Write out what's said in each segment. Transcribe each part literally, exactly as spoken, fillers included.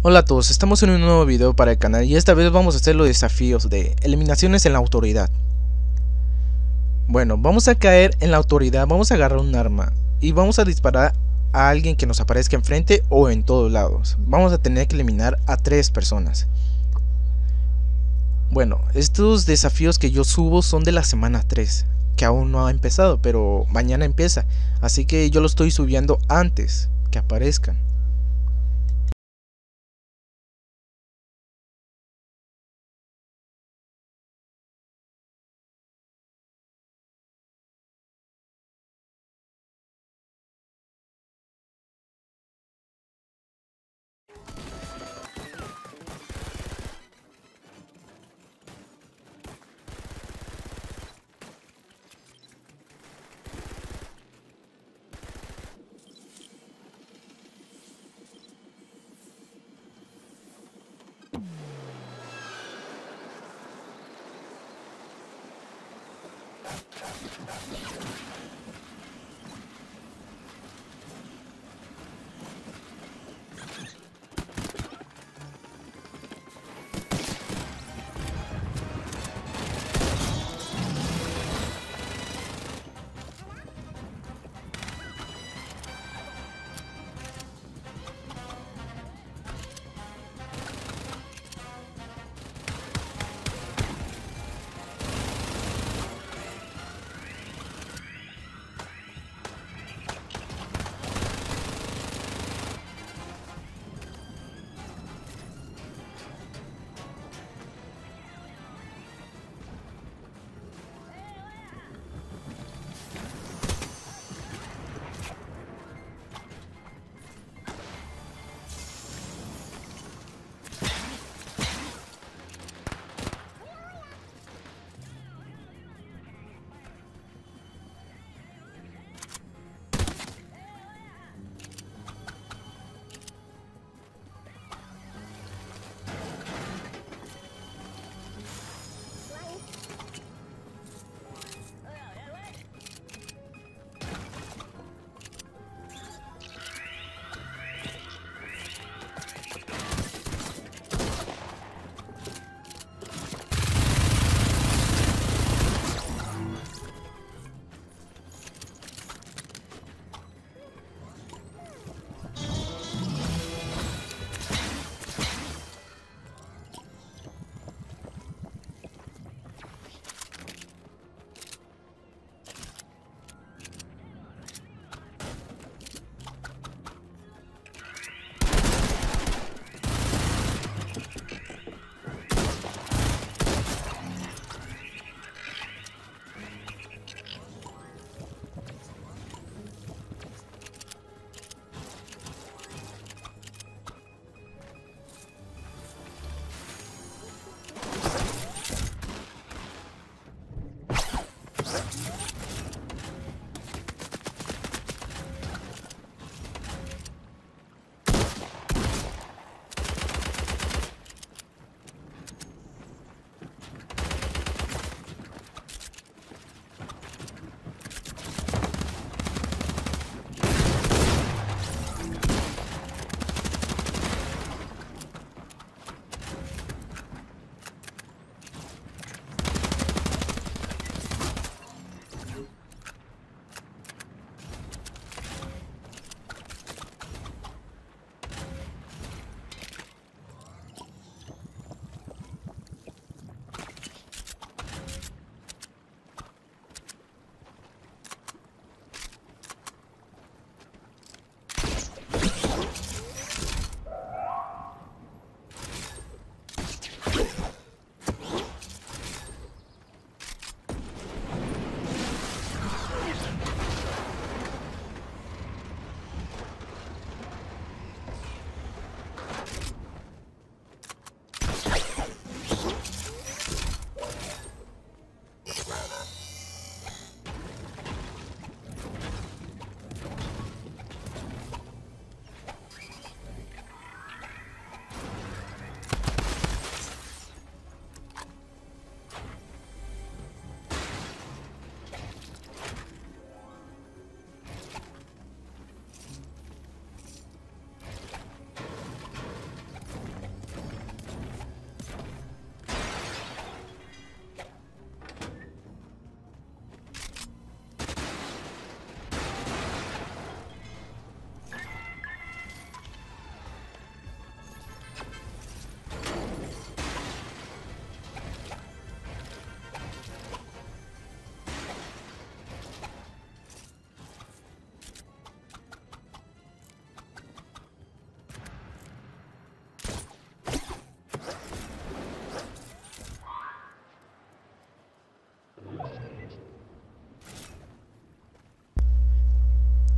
Hola a todos, estamos en un nuevo video para el canal y esta vez vamos a hacer los desafíos de eliminaciones en la autoridad. Bueno, vamos a caer en la autoridad, vamos a agarrar un arma y vamos a disparar a alguien que nos aparezca enfrente o en todos lados. Vamos a tener que eliminar a tres personas. Bueno, estos desafíos que yo subo son de la semana tres, que aún no ha empezado, pero mañana empieza, así que yo lo estoy subiendo antes que aparezcan.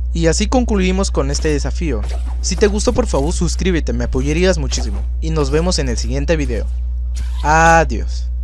Y así concluimos con este desafío. Si te gustó, por favor suscríbete, me apoyarías muchísimo. Y nos vemos en el siguiente video. Adiós.